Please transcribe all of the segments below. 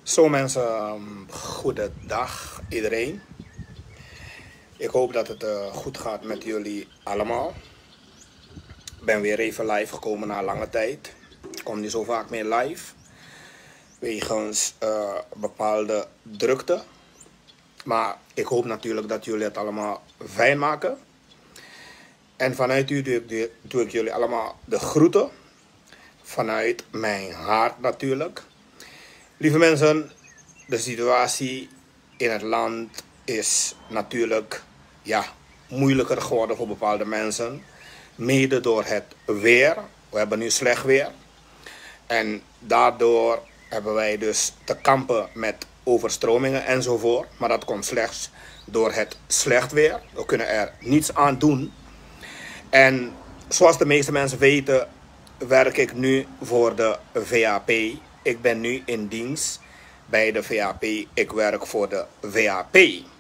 Zo mensen, goedendag iedereen. Ik hoop dat het goed gaat met jullie allemaal. Ik ben weer even live gekomen na lange tijd. Ik kom niet zo vaak meer live. Wegens bepaalde drukte. Maar ik hoop natuurlijk dat jullie het allemaal fijn maken. En vanuit u doe ik jullie allemaal de groeten. Vanuit mijn hart natuurlijk. Lieve mensen, de situatie in het land is natuurlijk moeilijker geworden voor bepaalde mensen. Mede door het weer. We hebben nu slecht weer. En daardoor hebben wij dus te kampen met overstromingen enzovoort. Maar dat komt slechts door het slecht weer. We kunnen er niets aan doen. En zoals de meeste mensen weten, werk ik nu voor de VAP. Ik ben nu in dienst bij de VAP. Ik werk voor de VAP.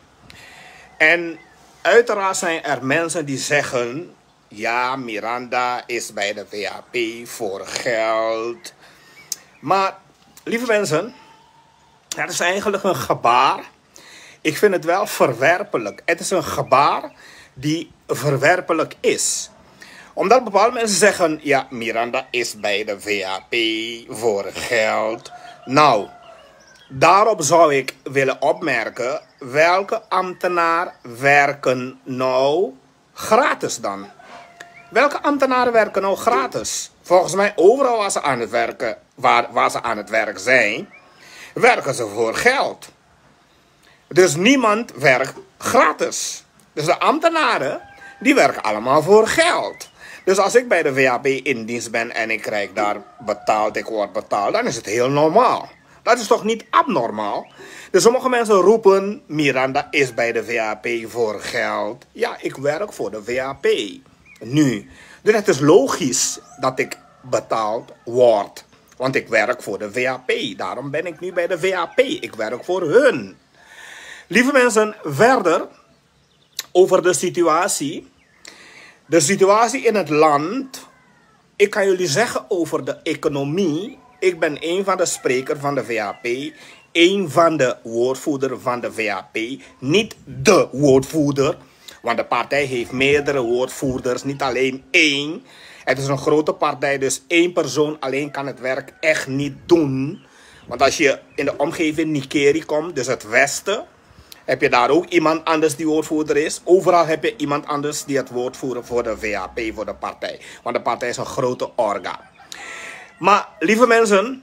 En uiteraard zijn er mensen die zeggen: ja, Miranda is bij de VAP voor geld. Maar lieve mensen, het is eigenlijk een gebaar. Ik vind het wel verwerpelijk. Het is een gebaar die verwerpelijk is. Omdat bepaalde mensen zeggen: ja, Miranda is bij de VAP voor geld. Nou, daarop zou ik willen opmerken: welke ambtenaren werken nou gratis dan? Welke ambtenaren werken nou gratis? Volgens mij overal waar ze aan het werken, waar ze aan het werk zijn, werken ze voor geld. Dus niemand werkt gratis. Dus de ambtenaren, die werken allemaal voor geld. Dus als ik bij de VAP in dienst ben en ik krijg daar betaald, ik word betaald, dan is het heel normaal. Dat is toch niet abnormaal? Dus sommige mensen roepen: Miranda is bij de VAP voor geld. Ja, ik werk voor de VAP. Nu. Dus het is logisch dat ik betaald word. Want ik werk voor de VAP. Daarom ben ik nu bij de VAP. Ik werk voor hun. Lieve mensen, verder over de situatie. De situatie in het land. Ik kan jullie zeggen over de economie. Ik ben een van de sprekers van de VAP. Een van de woordvoerders van de VAP. Niet de woordvoerder. Want de partij heeft meerdere woordvoerders. Niet alleen één. Het is een grote partij. Dus één persoon alleen kan het werk echt niet doen. Want als je in de omgeving Nikeri komt. Dus het westen. Heb je daar ook iemand anders die woordvoerder is. Overal heb je iemand anders die het woord voert voor de VAP, voor de partij. Want de partij is een grote orga. Maar lieve mensen,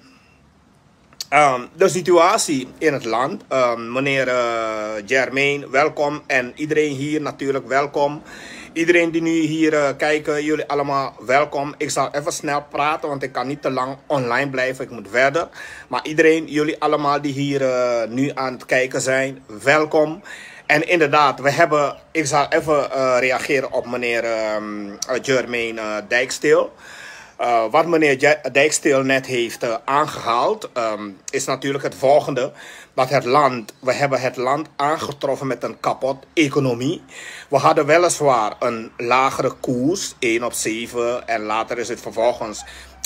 de situatie in het land. Meneer Germain, welkom. En iedereen hier natuurlijk welkom. Iedereen die nu hier kijkt, jullie allemaal welkom. Ik zal even snel praten, want ik kan niet te lang online blijven. Ik moet verder. Maar iedereen, jullie allemaal die hier nu aan het kijken zijn, welkom. En inderdaad, ik zal even reageren op meneer Germain Dijksteel. Wat meneer Dijksteel net heeft aangehaald, is natuurlijk het volgende. Dat we hebben het land aangetroffen met een kapot economie. We hadden weliswaar een lagere koers, 1/7. En later is het vervolgens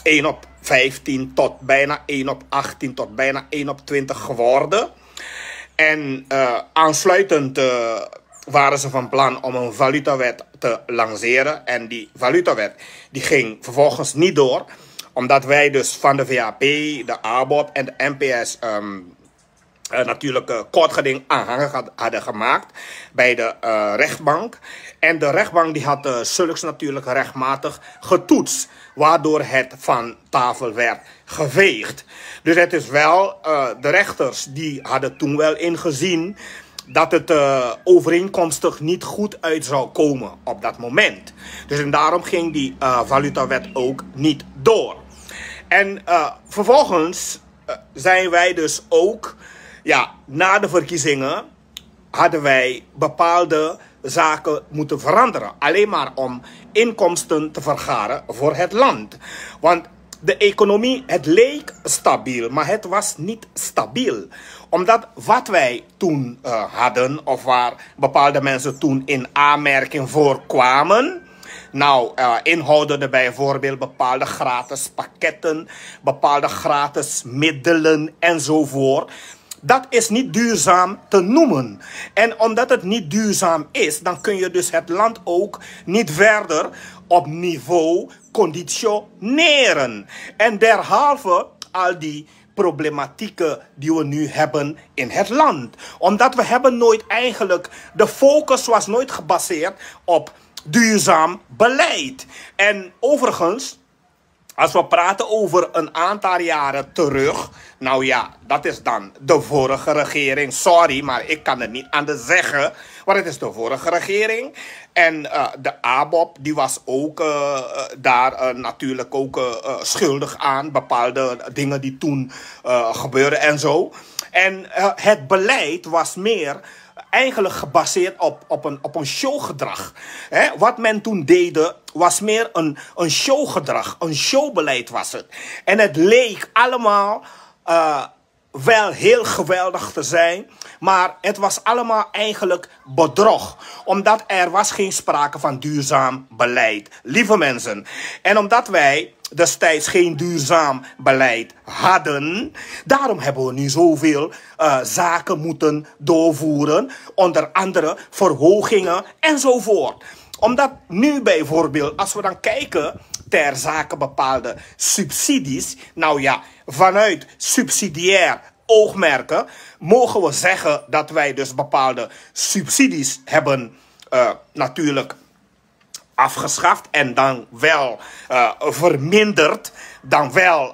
1/15 tot bijna 1/18 tot bijna 1/20 geworden. En aansluitend waren ze van plan om een valutawet te lanceren. En die valutawet die ging vervolgens niet door. Omdat wij dus van de VAP, de ABOP en de NPS natuurlijk kort geding aanhangig hadden gemaakt bij de rechtbank. En de rechtbank die had zulks natuurlijk rechtmatig getoetst. Waardoor het van tafel werd geveegd. Dus het is wel, de rechters die hadden toen wel ingezien dat het overeenkomstig niet goed uit zou komen op dat moment. Dus en daarom ging die valutawet ook niet door. En vervolgens zijn wij dus ook, na de verkiezingen hadden wij bepaalde zaken moeten veranderen. Alleen maar om inkomsten te vergaren voor het land. Want de economie, het leek stabiel, maar het was niet stabiel. Omdat wat wij toen hadden, of waar bepaalde mensen toen in aanmerking voor kwamen, Nou, inhoudende bijvoorbeeld bepaalde gratis pakketten, bepaalde gratis middelen enzovoort. Dat is niet duurzaam te noemen. En omdat het niet duurzaam is, dan kun je dus het land ook niet verder op niveau conditioneren. En derhalve al die problematieken die we nu hebben in het land. Omdat we hebben nooit eigenlijk, de focus was nooit gebaseerd op duurzaam beleid. En overigens, als we praten over een aantal jaren terug, nou ja, dat is dan de vorige regering. Sorry, maar ik kan het niet anders zeggen, maar het is de vorige regering. En de ABOP, die was ook daar natuurlijk ook schuldig aan. Bepaalde dingen die toen gebeurden en zo. En het beleid was meer eigenlijk gebaseerd op een showgedrag. Wat men toen deed was meer een showgedrag. Een showbeleid was het. En het leek allemaal wel heel geweldig te zijn. Maar het was allemaal eigenlijk bedrog. Omdat er was geen sprake van duurzaam beleid. Lieve mensen. En omdat wij destijds geen duurzaam beleid hadden. Daarom hebben we nu zoveel zaken moeten doorvoeren. Onder andere verhogingen enzovoort. Omdat nu bijvoorbeeld, als we dan kijken ter zake bepaalde subsidies. Nou ja, vanuit subsidiair oogmerken mogen we zeggen dat wij dus bepaalde subsidies hebben natuurlijk afgeschaft en dan wel verminderd, dan wel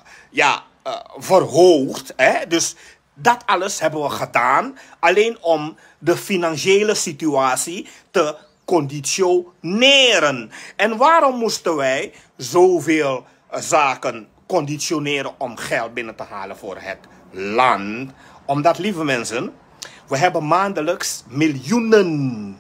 verhoogd. Dus dat alles hebben we gedaan alleen om de financiële situatie te conditioneren. En waarom moesten wij zoveel zaken conditioneren om geld binnen te halen voor het land? Omdat, lieve mensen, we hebben maandelijks miljoenen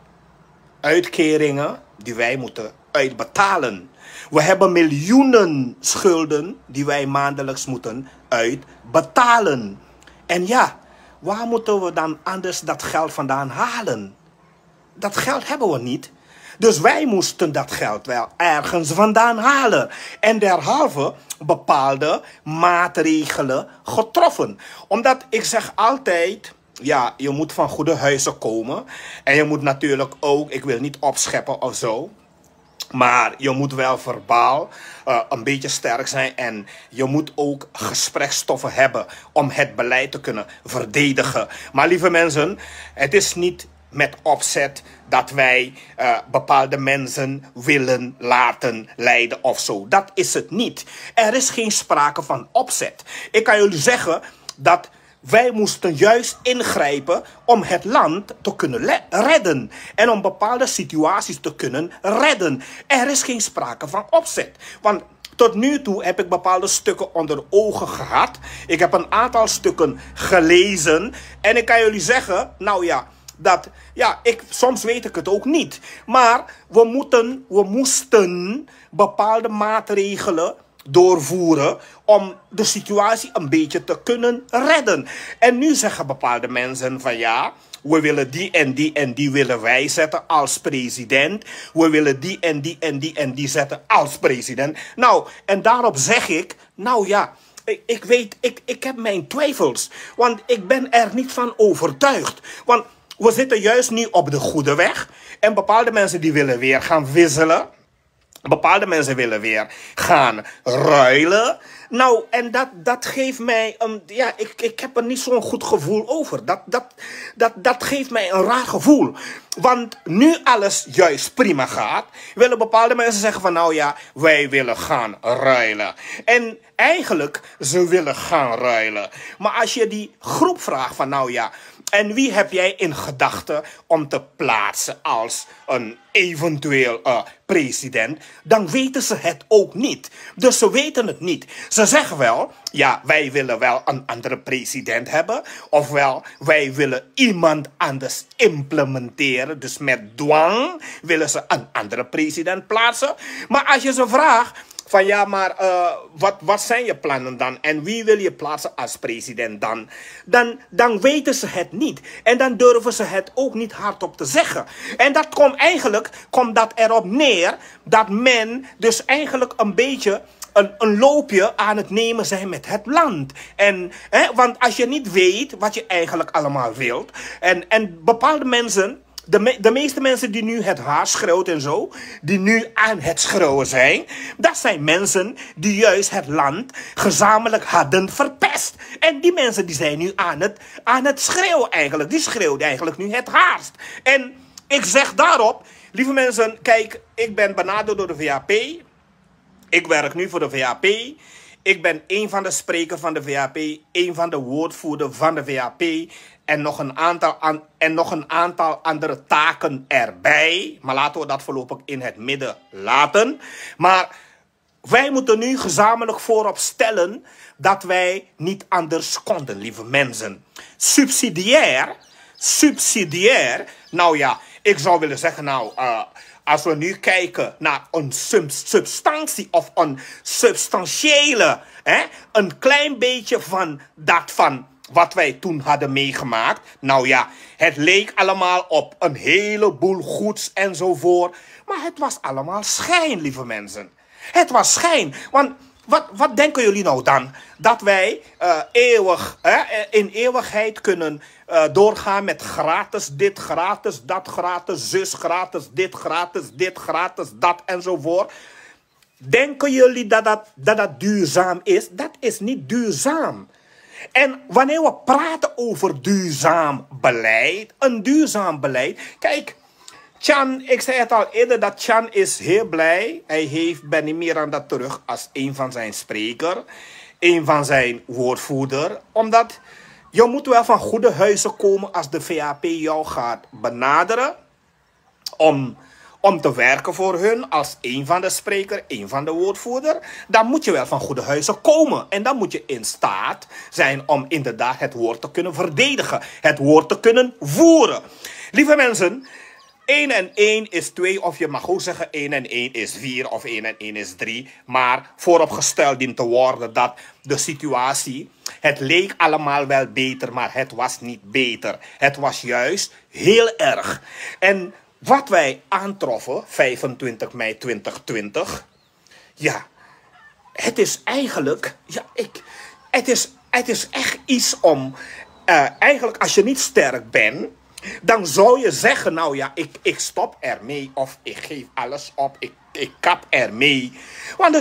uitkeringen die wij moeten uitbetalen. We hebben miljoenen schulden die wij maandelijks moeten uitbetalen. En ja, waar moeten we dan anders dat geld vandaan halen? Dat geld hebben we niet. Dus wij moesten dat geld wel ergens vandaan halen. En derhalve bepaalde maatregelen getroffen. Omdat ik zeg altijd, ja, je moet van goede huizen komen. En je moet natuurlijk ook, ik wil niet opscheppen of zo, maar je moet wel verbaal een beetje sterk zijn. En je moet ook gespreksstoffen hebben om het beleid te kunnen verdedigen. Maar lieve mensen, het is niet met opzet dat wij bepaalde mensen willen laten lijden of zo. Dat is het niet. Er is geen sprake van opzet. Ik kan jullie zeggen dat wij moesten juist ingrijpen om het land te kunnen redden. En om bepaalde situaties te kunnen redden. Er is geen sprake van opzet. Want tot nu toe heb ik bepaalde stukken onder ogen gehad. Ik heb een aantal stukken gelezen. En ik kan jullie zeggen, nou ja, soms weet ik het ook niet. Maar we moesten bepaalde maatregelen doorvoeren om de situatie een beetje te kunnen redden. En nu zeggen bepaalde mensen van ja, we willen die en die en die willen wij zetten als president. We willen die en die en die en die zetten als president. Nou, en daarop zeg ik, nou ja, ik heb mijn twijfels. Want ik ben er niet van overtuigd. Want we zitten juist nu op de goede weg. En bepaalde mensen die willen weer gaan wisselen. Bepaalde mensen willen weer gaan ruilen. Nou, en dat geeft mij ik heb er niet zo'n goed gevoel over. Dat geeft mij een raar gevoel. Want nu alles juist prima gaat, willen bepaalde mensen zeggen van nou ja, wij willen gaan ruilen. En eigenlijk, ze willen gaan ruilen. Maar als je die groep vraagt van nou ja, en wie heb jij in gedachten om te plaatsen als een eventueel president? Dan weten ze het ook niet. Dus ze weten het niet. Ze zeggen wel, ja, wij willen wel een andere president hebben. Ofwel, wij willen iemand anders implementeren. Dus met dwang willen ze een andere president plaatsen. Maar als je ze vraagt van ja, maar wat zijn je plannen dan? En wie wil je plaatsen als president dan? Dan weten ze het niet. En dan durven ze het ook niet hardop te zeggen. En dat komt dat erop neer dat men dus eigenlijk een beetje een loopje aan het nemen zijn met het land. Want als je niet weet wat je eigenlijk allemaal wilt. En bepaalde mensen, de meeste mensen die nu het haar schreeuwt en zo, die nu aan het schreeuwen zijn, dat zijn mensen die juist het land gezamenlijk hadden verpest. En die mensen die zijn nu aan het schreeuwen eigenlijk. Die schreeuwt eigenlijk nu het hardst. En ik zeg daarop, lieve mensen, kijk, ik ben benaderd door de VAP. Ik werk nu voor de VAP. Ik ben een van de sprekers van de VAP, een van de woordvoerders van de VAP en nog een aantal andere taken erbij. Maar laten we dat voorlopig in het midden laten. Maar wij moeten nu gezamenlijk voorop stellen dat wij niet anders konden, lieve mensen. Subsidiair, nou ja, ik zou willen zeggen, als we nu kijken naar een substantie of een substantiële, een klein beetje van wat wij toen hadden meegemaakt. Nou ja, het leek allemaal op een heleboel goeds enzovoort. Maar het was allemaal schijn, lieve mensen. Het was schijn, want wat denken jullie nou dan? Dat wij in eeuwigheid kunnen doorgaan met gratis dit, gratis dat, gratis zus, gratis dit, gratis dat enzovoort. Denken jullie dat duurzaam is? Dat is niet duurzaam. En wanneer we praten over duurzaam beleid, een duurzaam beleid. Kijk, Chan, ik zei het al eerder dat Chan is heel blij. Hij heeft Benny Miranda terug als een van zijn sprekers, een van zijn woordvoerder. Omdat je moet wel van goede huizen komen als de VAP jou gaat benaderen om te werken voor hun als een van de sprekers, een van de woordvoerder. Dan moet je wel van goede huizen komen. En dan moet je in staat zijn om inderdaad het woord te kunnen verdedigen. Het woord te kunnen voeren. Lieve mensen, 1 en 1 is 2, of je mag ook zeggen 1 en 1 is 4 of 1 en 1 is 3. Maar vooropgesteld dient te worden dat de situatie, het leek allemaal wel beter, maar het was niet beter. Het was juist heel erg. En wat wij aantroffen, 25 mei 2020, ja, het is eigenlijk, ja, het is echt iets om, eigenlijk als je niet sterk bent, dan zou je zeggen, nou ja, ik stop ermee of ik geef alles op, ik kap ermee. Want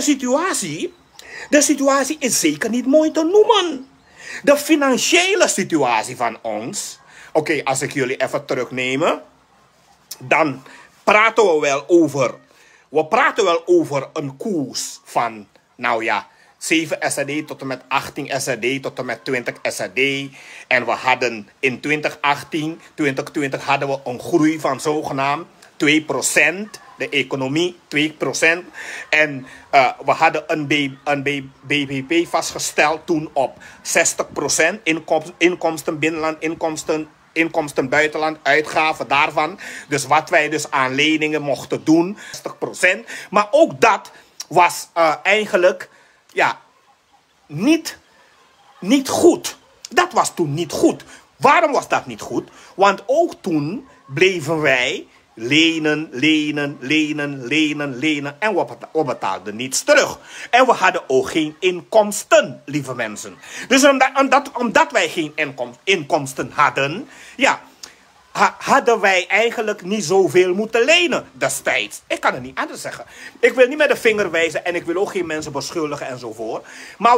de situatie is zeker niet mooi te noemen. De financiële situatie van ons, oké, als ik jullie even terugneem, dan praten we wel over een koers van, nou ja, 7 SAD tot en met 18 SAD tot en met 20 SAD. En we hadden in 2020 hadden we een groei van zogenaamd 2%. De economie 2%. En we hadden een BBP vastgesteld toen op 60%. Inkomsten binnenland, inkomsten buitenland, uitgaven daarvan. Dus wat wij dus aan leningen mochten doen, 60%. Maar ook dat was eigenlijk, ja, niet goed. Dat was toen niet goed. Waarom was dat niet goed? Want ook toen bleven wij lenen. En we betaalden niets terug. En we hadden ook geen inkomsten, lieve mensen. Dus omdat wij geen inkomsten hadden, ja, hadden wij eigenlijk niet zoveel moeten lenen destijds. Ik kan het niet anders zeggen. Ik wil niet met de vinger wijzen en ik wil ook geen mensen beschuldigen enzovoort. Maar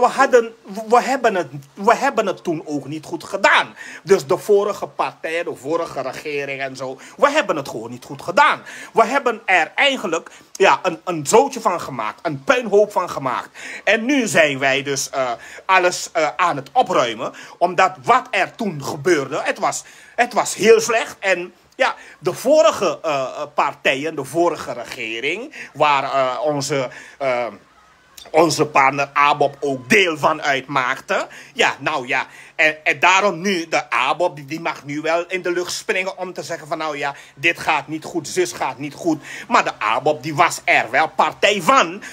we hebben het toen ook niet goed gedaan. Dus de vorige partij, de vorige regering en zo, we hebben het gewoon niet goed gedaan. We hebben er eigenlijk, ja, een zootje van gemaakt, een puinhoop van gemaakt. En nu zijn wij dus alles aan het opruimen, omdat wat er toen gebeurde, het was heel slecht. En ja, de vorige partijen, de vorige regering, waar onze onze partner ABOP ook deel van uitmaakte. Ja, nou ja. En daarom nu, de ABOP, die mag nu wel in de lucht springen om te zeggen van nou ja, dit gaat niet goed, zus gaat niet goed. Maar de ABOP, die was er wel partij van.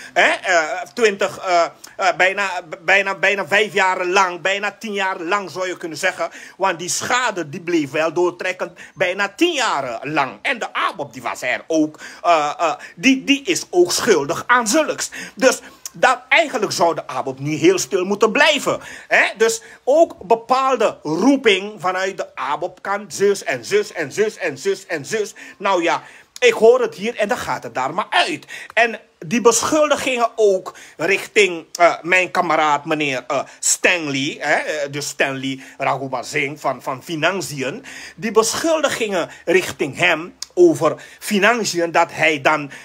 Bijna 5 jaar lang, bijna 10 jaar lang zou je kunnen zeggen. Want die schade, die bleef wel doortrekkend bijna 10 jaar lang. En de ABOP, die was er ook, die is ook schuldig aan zulks. Dus dat eigenlijk zou de ABOP nu heel stil moeten blijven. Dus ook bepaalde roeping vanuit de ABOP-kant. Zus en zus en zus en zus en zus. Nou ja, ik hoor het hier en dan gaat het daar maar uit. En die beschuldigingen ook richting mijn kameraad meneer Stanley. Dus Stanley Raghubazing van Financiën. Die beschuldigingen richting hem over financiën dat hij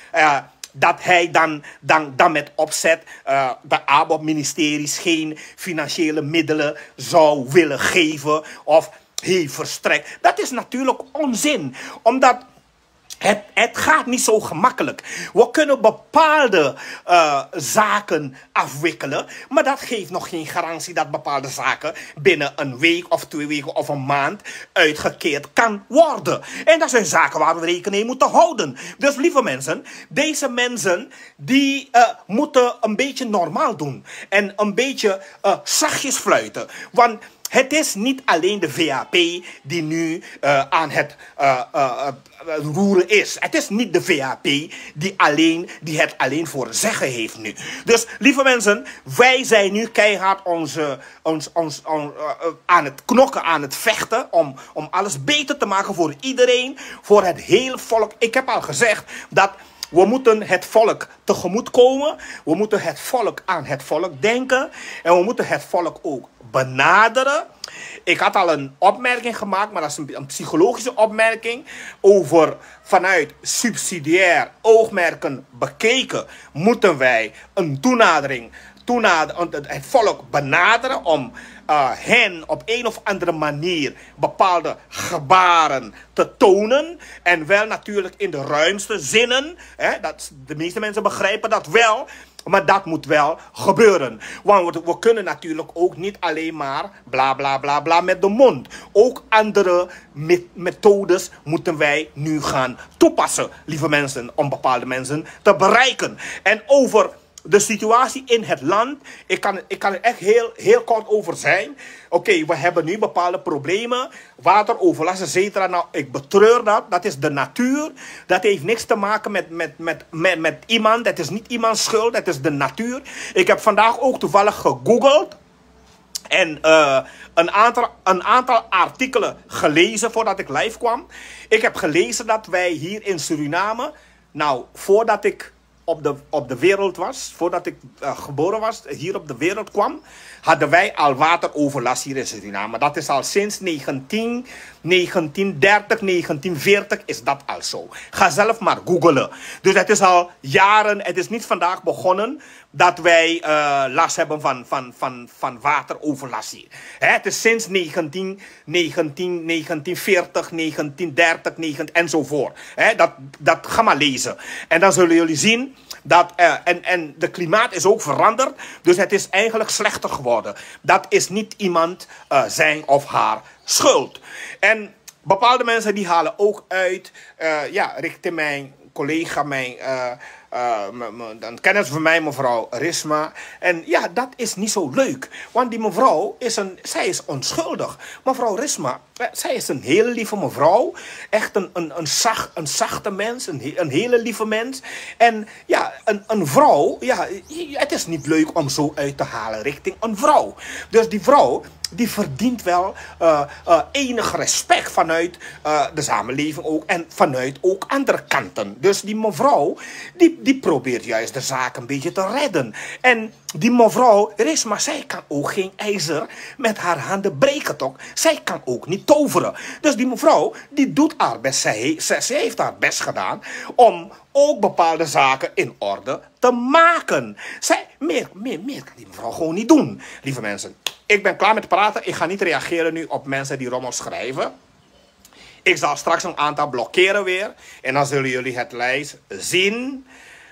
dan met opzet de ABOP-ministeries geen financiële middelen zou willen geven of heeft verstrekt. Dat is natuurlijk onzin, omdat het gaat niet zo gemakkelijk. We kunnen bepaalde zaken afwikkelen, maar dat geeft nog geen garantie dat bepaalde zaken binnen een week of 2 weken of een maand uitgekeerd kan worden. En dat zijn zaken waar we rekening mee moeten houden. Dus lieve mensen, deze mensen die moeten een beetje normaal doen en een beetje zachtjes fluiten. Want het is niet alleen de VAP die nu aan het roeren is. Het is niet de VAP die het alleen voor zeggen heeft nu. Dus lieve mensen, wij zijn nu keihard aan het knokken, aan het vechten om alles beter te maken voor iedereen, voor het hele volk. Ik heb al gezegd dat we moeten het volk tegemoetkomen. We moeten het volk aan het volk denken. En we moeten het volk ook benaderen. Ik had al een opmerking gemaakt, maar dat is een psychologische opmerking. Over vanuit subsidiair oogmerken bekeken moeten wij een het volk benaderen om hen op een of andere manier bepaalde gebaren te tonen. En wel natuurlijk in de ruimste zinnen. De meeste mensen begrijpen dat wel. Maar dat moet wel gebeuren. Want we kunnen natuurlijk ook niet alleen maar bla bla bla bla met de mond. Ook andere methodes moeten wij nu gaan toepassen, lieve mensen, om bepaalde mensen te bereiken. En over de situatie in het land, ik kan er echt heel kort over zijn. Oké, we hebben nu bepaalde problemen, wateroverlast, etc. Nou, ik betreur dat. Dat is de natuur. Dat heeft niks te maken met iemand. Het is niet iemands schuld, het is de natuur. Ik heb vandaag ook toevallig gegoogeld en een aantal artikelen gelezen voordat ik live kwam. Ik heb gelezen dat wij hier in Suriname, nou, voordat ik op de wereld was, voordat ik geboren was, hier op de wereld kwam, hadden wij al wateroverlast hier in Suriname. Dat is al sinds 1930, 1940 is dat al zo. Ga zelf maar googlen. Dus het is al jaren, het is niet vandaag begonnen dat wij last hebben van wateroverlast hier. Het is sinds 1940, 1930, enzovoort. Dat ga maar lezen. En dan zullen jullie zien dat, en de klimaat is ook veranderd, dus het is eigenlijk slechter geworden. Dat is niet iemand zijn of haar schuld. En bepaalde mensen die halen ook uit, richting mijn collega, een kennis van mij, mevrouw Risma. En ja, dat is niet zo leuk. Want die mevrouw, zij is onschuldig. Mevrouw Risma, zij is een hele lieve mevrouw. Echt een zachte mens, een hele lieve mens. En ja, een vrouw, ja, het is niet leuk om zo uit te halen richting een vrouw. Dus die vrouw, die verdient wel enig respect vanuit de samenleving ook. En vanuit ook andere kanten. Dus die mevrouw, die probeert juist de zaak een beetje te redden. En die mevrouw Risma, zij kan ook geen ijzer met haar handen breken, toch? Zij kan ook niet toveren. Dus die mevrouw, die doet haar best. Zij heeft haar best gedaan om ook bepaalde zaken in orde te maken. Meer kan die mevrouw gewoon niet doen, lieve mensen. Ik ben klaar met praten. Ik ga niet reageren nu op mensen die rommel schrijven. Ik zal straks een aantal blokkeren weer. En dan zullen jullie het lijst zien.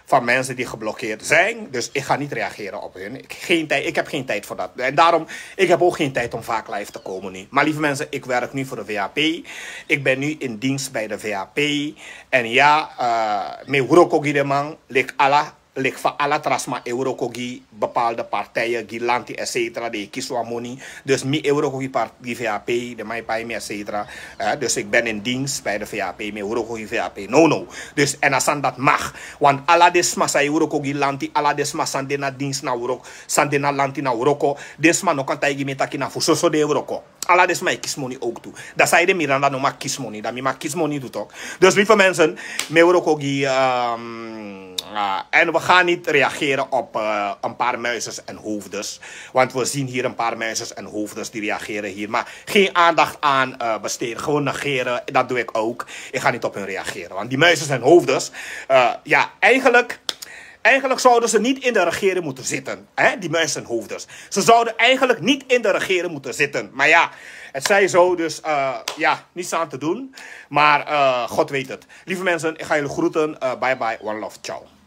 van mensen die geblokkeerd zijn. Dus ik ga niet reageren op hun. Ik heb geen tijd voor dat. En daarom, ik heb ook geen tijd om vaak live te komen nu. Maar lieve mensen, ik werk nu voor de VAP. Ik ben nu in dienst bij de VAP. En ja, me hurokogi de man, lik van alle trasma eurokogi bepaalde partijen, Gilanti, et cetera, de Kiswamoni. Dus mi eurokogi die VAP, de Maipai, et cetera. Dus ik ben in dienst bij de VAP, me eurokogi VAP. No. Dus en als dat mag. Want alla desma sa eurokogi lanti, alla desma sandena dienst na urok, sandena lanti na uroko. Desma no kan taigi metaki na fusoso de euroko. Alla desma ik kismoni ook toe. Dat zei de Miranda no ma kismoni, dat mi ma kismoni doet ook. Dus lieve mensen, me eurokogi en we gaan niet reageren op een paar muizers en hoofdes. Want we zien hier een paar muizers en hoofdes die reageren hier. Maar geen aandacht aan besteden. Gewoon negeren. Dat doe ik ook. Ik ga niet op hun reageren. Want die muizers en hoofdes. Ja, eigenlijk zouden ze niet in de regering moeten zitten. Hè? Die muizers en hoofdes. Ze zouden eigenlijk niet in de regering moeten zitten. Maar ja, het zij zo. Dus ja, niets aan te doen. Maar God weet het. Lieve mensen, ik ga jullie groeten. Bye bye. One love. Ciao.